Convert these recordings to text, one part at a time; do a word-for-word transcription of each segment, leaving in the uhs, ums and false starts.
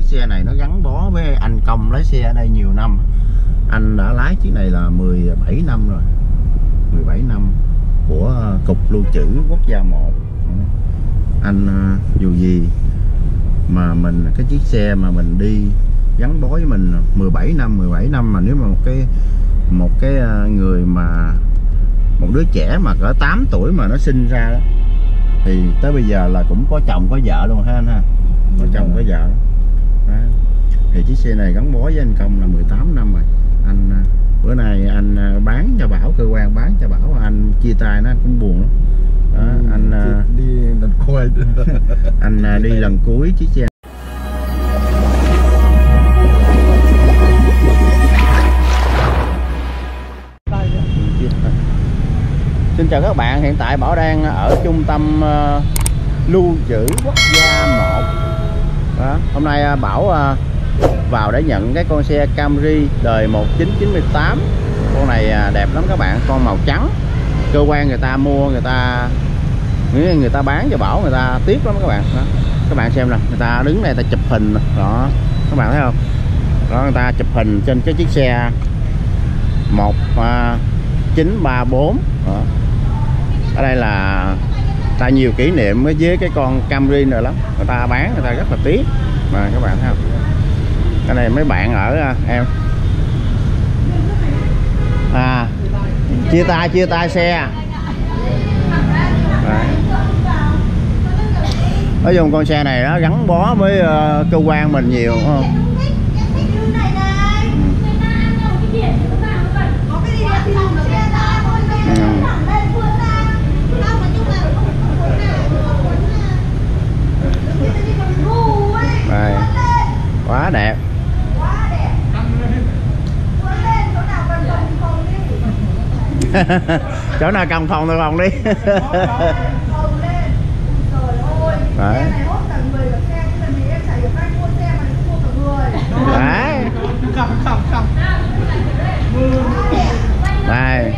xe này nó gắn bó với anh Công lái xe ở đây nhiều năm. Anh đã lái chiếc này là mười bảy năm rồi, mười bảy năm của Cục Lưu trữ Quốc gia một. Anh dù gì mà mình cái chiếc xe mà mình đi gắn bó với mình mười bảy năm, mười bảy năm mà nếu mà một cái một cái người mà một đứa trẻ mà cỡ tám tuổi mà nó sinh ra đó, thì tới bây giờ là cũng có chồng có vợ luôn ha anh ha, có chồng có vợ đó. Thì chiếc xe này gắn bó với anh Công là mười tám năm rồi. Anh bữa nay anh bán cho Bảo, cơ quan bán cho Bảo, anh chia tay nó, anh cũng buồn lắm đó. Ừ, anh đi lần cuối anh đi lần cuối chiếc xe. Xin chào các bạn, hiện tại Bảo đang ở trung tâm uh, lưu trữ quốc gia một đó. Hôm nay uh, Bảo uh, vào để nhận cái con xe Camry đời một chín chín tám. Con này uh, đẹp lắm các bạn, con màu trắng. Cơ quan người ta mua, người ta người ta bán cho Bảo, người ta tiếc lắm các bạn đó. Các bạn xem nè, người ta đứng đây, người ta chụp hình đó, các bạn thấy không đó, người ta chụp hình trên cái chiếc xe một chín ba bốn đó. Ở đây là ta nhiều kỷ niệm với cái con Camry nữa lắm, người ta bán người ta rất là tiếc mà các bạn thấy không. Cái này mấy bạn ở em à chia tay chia tay xe. Đấy. Nói chung con xe này nó gắn bó với uh, cơ quan mình nhiều đúng không? Đây. Quá đẹp. Chỗ nào cầm phòng thì phòng đi. Đấy. Đấy. Đây.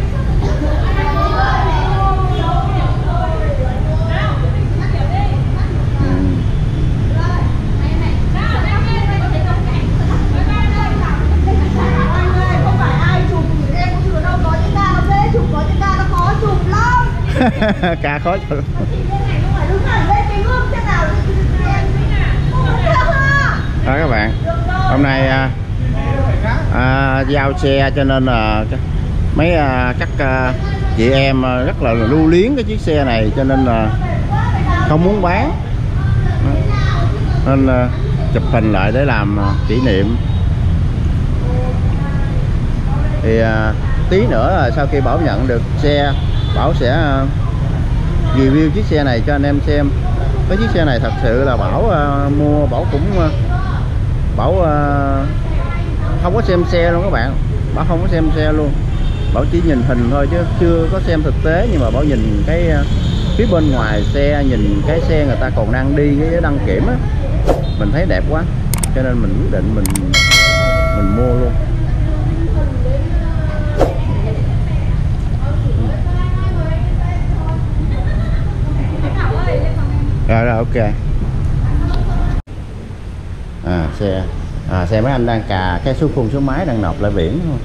Ca khó chịu. Đó các bạn, hôm nay à, à, giao xe cho nên là mấy à, các à, chị em rất là lưu luyến cái chiếc xe này, cho nên là không muốn bán, nên là chụp hình lại để làm kỷ niệm. Thì à, tí nữa là sau khi Bảo nhận được xe, Bảo sẽ review chiếc xe này cho anh em xem. Cái chiếc xe này thật sự là Bảo uh, mua, Bảo cũng uh, Bảo uh, không có xem xe luôn các bạn. Bảo không có xem xe luôn, Bảo chỉ nhìn hình thôi chứ chưa có xem thực tế. Nhưng mà Bảo nhìn cái uh, phía bên ngoài xe, nhìn cái xe người ta còn đang đi cái đăng kiểm á, mình thấy đẹp quá, cho nên mình quyết định mình mình mua luôn. Rồi rồi ok. À xe à xe mấy anh đang cà cái số khung số máy đang nộp lại biển không?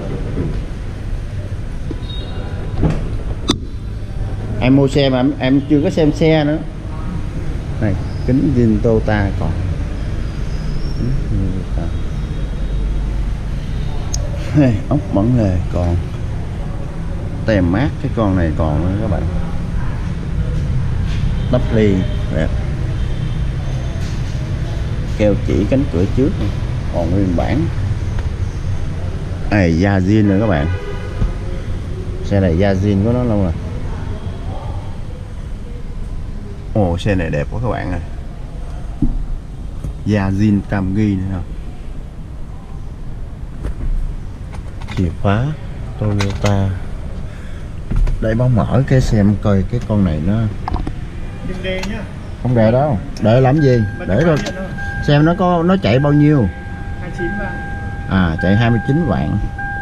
Em mua xe mà em, em chưa có xem xe nữa. Này kính zin Toyota còn. Hey, ốc bẩn lề còn. Tem mát cái con này còn nữa các bạn. Đắp ly đẹp, keo chỉ cánh cửa trước còn nguyên bản. Này da zin rồi các bạn, xe này da zin của nó luôn rồi. Ồ xe này đẹp quá các bạn ơi, da zin tam ghi nữa không. Chìa khóa Toyota. Để Bảo mở cái xem coi cái con này nó đề nhá. Không đề đâu, để làm gì, để rồi xem nó có nó chạy bao nhiêu. hai mươi chín vạn. À chạy hai mươi chín vạn,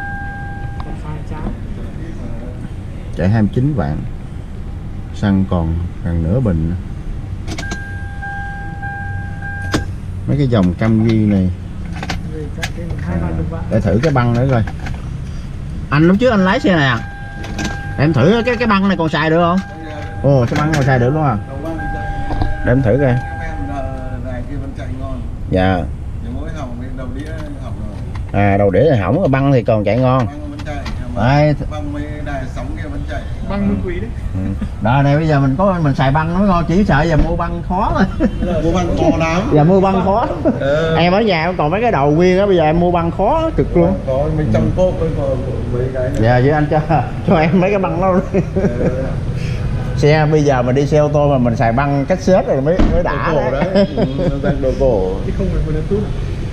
chạy hai mươi chín vạn, xăng còn gần nửa bình. mấy cái dòng Camry này. Để thử cái băng nữa coi. Anh lúc trước anh lái xe này à? Để em thử cái cái băng này còn xài được không? Ồ, cái băng còn xài được luôn à? Để em thử coi. Dạ. À, đầu đĩa thì hỏng, băng thì còn chạy ngon. Đấy. Băng nguyên quý đấy. Ừ. Đó này bây giờ mình có mình xài băng nó ngon, chỉ sợ giờ mua băng khó thôi. Mua băng khó lắm. Giờ mua băng khó. Ừ. Em ở nhà còn mấy cái đầu nguyên á, bây giờ em mua băng khó cực luôn. Có mấy trăm cốt với mấy cái. Dạ chứ anh cho cho em mấy cái băng đó. Ừ. Xe bây giờ mình đi xe ô tô mà mình xài băng cách xếp rồi mới mới đã đồ đấy. Đấy. Ừ, đồ cổ. Chứ không phải nó tốt.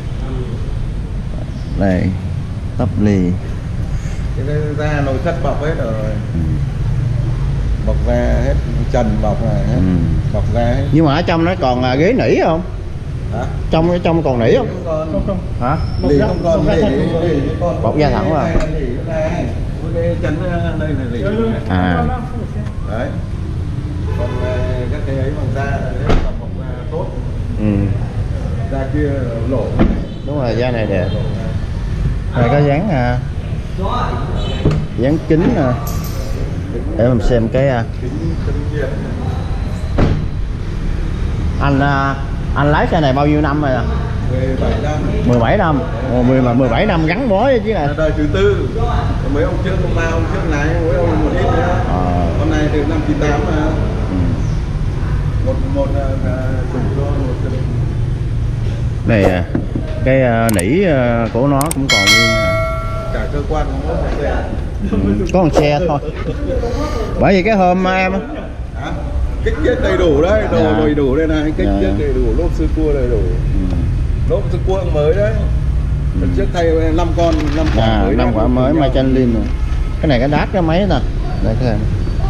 Đây, tắp lì. Cái da nồi cắt bọc hết rồi. Ừ. Bọc da hết, trần bọc này hết. Ừ. Bọc da hết. Nhưng mà ở trong nó còn ghế nỉ không? Hả? Trong ở trong còn nỉ không? Không không. Không. Hả? Nỉ không còn, nỉ còn. Bọc da thẳng vào. Cái chắn đây là nỉ. À. Đấy. Còn các cái ấy bằng da là bọc da tốt. Ừ. Da kia lỗ. Đúng rồi, da này đẹp. Này có dán à, dán kính à. Để mình xem cái à. Anh à, anh lái xe này bao nhiêu năm rồi à? mười bảy năm. mười bảy năm. Ồ, mười bảy năm gắn bó chứ này. Đời thứ tư. Mấy ông trước ông ba ông trước lái mấy ông một ít nữa. À. Hôm nay từ năm chín tám mà. Ừ. Một một chủ cho một này à, cái uh, nỉ uh, của nó cũng còn nguyên cả cơ quan cũng có một xe. Ừ, có một xe thôi. Bởi vì cái hôm em à, kích thước đầy đủ đấy, đồ dạ. đầy đủ đây này, kích thước dạ. đầy đủ, lốp sơ cua đầy đủ. Ừ. Lốp sơ cua mới đấy. Ừ. Trước thay năm con, năm quả à, mới. năm quả mới Michelin rồi. Cái này cái đát cái mấy nè. Đây cái này.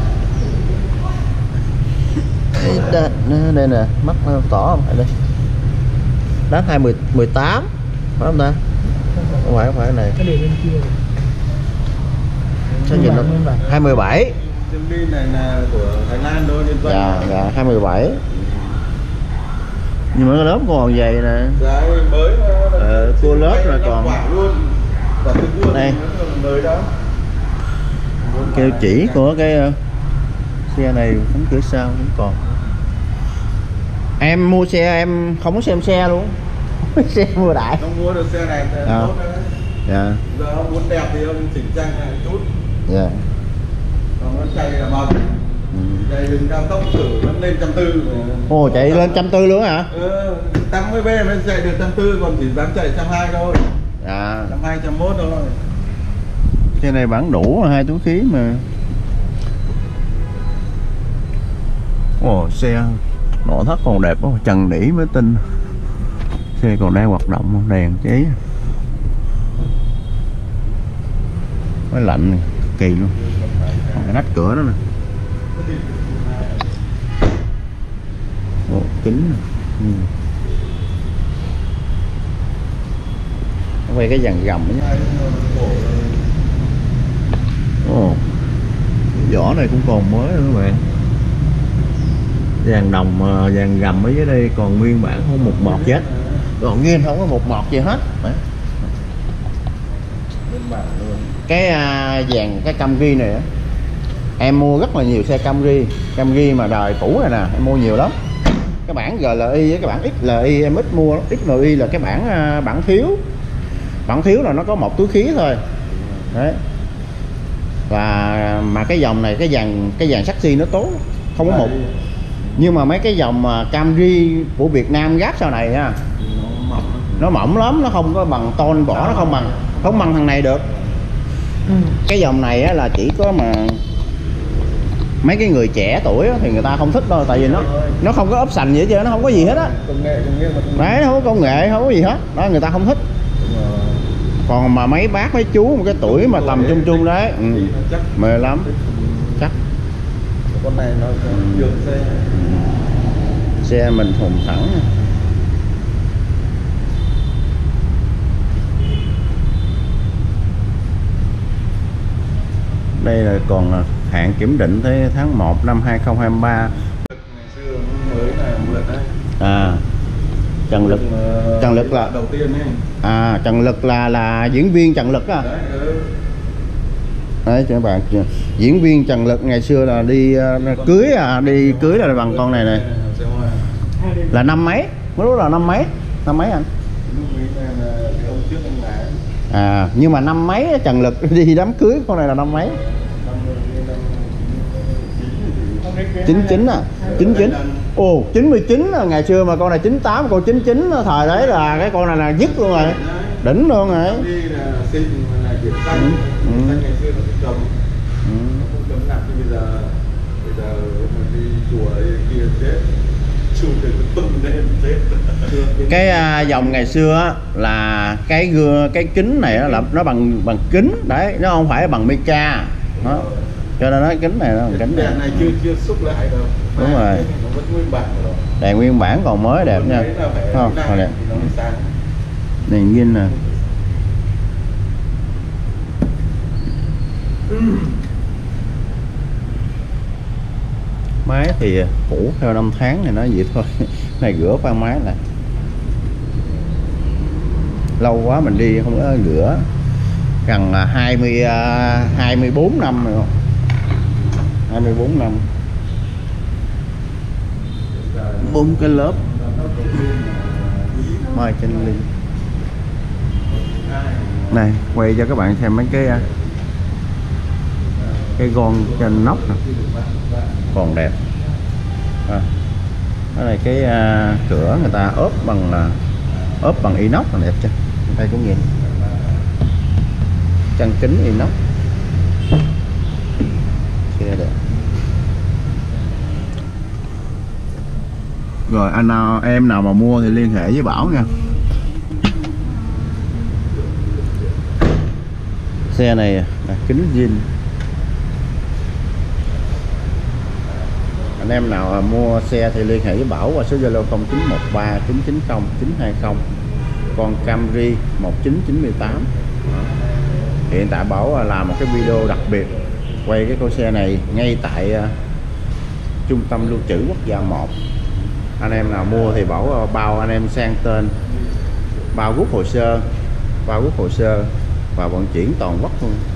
Đây, đây nè, mắt nó tỏ không? Đây. Đát hai mười tám phải không ta? Không phải, không phải cái này. Cái này bên kia. Sao nhìn nó hai mươi bảy. Chân đi này là của Thái Lan thôi, liên doanh. Dạ, dạ hai mươi bảy. Nhưng mà cái lớp còn vậy nè. Dạ, mới ờ, cua lớp là còn luôn. Đây. Mới đó. Kêu chỉ của cái uh, xe này cũng cửa sau cũng còn. Em mua xe em không có xem xe luôn. Xe mua đại. Không mua được xe này thì à. Tốt đấy. Dạ. Giờ ông muốn đẹp thì ông chỉnh trang này chút. Dạ. Còn nó chạy là bao nhiêu? Ừ. Chạy đường cao tốc thử vẫn lên trăm tư. Ồ, chạy lên trăm tư luôn hả? Ừ, tám mươi B mới chạy được trăm tư, còn chỉ dám chạy trăm hai thôi. Dạ. Trăm hai, trăm mốt thôi. Xe này bán đủ hai túi khí mà. Ồ, xe nội thất còn đẹp quá, trần nỉ mới tin. Xe còn đang hoạt động, đèn cháy. Mới lạnh kỳ luôn. Cái nách cửa đó nè. Ồ, kính nè. Ừ. Quay cái dàn gầm ấy. Ồ, vỏ này cũng còn mới nữa các bạn. Dàn đồng, dàn gầm ở dưới đây còn nguyên bản, không một mọt gì hết. Còn nguyên không có một mọt gì hết. Cái uh, dàn cái Camry này á, em mua rất là nhiều xe Camry. Camry mà đời cũ này nè, em mua nhiều lắm. Cái bản giê lờ i với cái bản ích lờ i em ít mua lắm. ích lờ i là cái bản uh, bản thiếu. Bản thiếu là nó có một túi khí thôi. Đấy. Và mà cái dòng này cái dàn cái dàn chassis nó tốt, không có một. Nhưng mà mấy cái dòng mà Camry của Việt Nam gáp sau này nha, nó mỏng lắm, nó không có bằng tôn vỏ, nó không bằng không bằng thằng này được. Cái dòng này á, là chỉ có mà mấy cái người trẻ tuổi á, thì người ta không thích đâu, tại vì nó nó không có option gì hết trơn, nó không có gì hết á. Đấy, không có công nghệ, không có gì hết, đó người ta không thích. Còn mà mấy bác mấy chú một cái tuổi mà tầm chung chung đấy, ừ, mê lắm, chắc. Con này nó dường xe. Xe mình thùng thẳng. Đây là còn hạn kiểm định tới tháng một năm hai không hai ba. Ngày xưa mới là mượn đấy. À. Trần Lực. Trần Lực là đầu tiên ấy. À, Trần Lực là là diễn viên Trần Lực á. Đấy, ừ. Đấy các bạn, diễn viên Trần Lực ngày xưa là đi uh, cưới à, đi cưới là bằng con này này. Là năm mấy? Mới lúc là năm mấy? Năm mấy anh? À, nhưng mà năm mấy Trần Lực đi đám cưới con này là năm mấy? chín chín à? chín chín. Ồ, chín mươi chín là ngày xưa mà con này chín tám, con chín chín thời đấy là cái con này là dứt luôn rồi. Đỉnh luôn rồi. Cái à, dòng ngày xưa á, là cái gương cái kính này nó là nó bằng bằng kính đấy, nó không phải bằng mica đó, cho nên nó kính này nó bằng kính này, này chưa chưa xúc lại đâu. Đúng rồi, đèn nguyên bản còn mới đẹp nha, không còn đẹp, đèn zin nè. Máy thì cũ theo năm tháng này nói vậy thôi. Này rửa khoan máy lại, lâu quá mình đi không có rửa, gần là hai mươi hai mươi bốn năm rồi, không hai mươi bốn năm, bốn cái lớp mai trên ly này. Quay cho các bạn xem mấy cái cái gon trên nóc nè, còn đẹp à. Cái này cái uh, cửa người ta ốp bằng là uh, ốp bằng inox là đẹp chưa, đây cũng nhìn chân kính inox xe đẹp. Rồi anh nào em nào mà mua thì liên hệ với Bảo nha. Xe này là kính zin, anh em nào mua xe thì liên hệ với Bảo qua số Zalo không chín một ba chín chín không chín hai không, con Camry một chín chín tám. Hiện tại Bảo làm một cái video đặc biệt quay cái con xe này ngay tại uh, trung tâm lưu trữ quốc gia một. Anh em nào mua thì Bảo uh, bao anh em sang tên, bao rút hồ sơ, bao rút hồ sơ và vận chuyển toàn quốc luôn.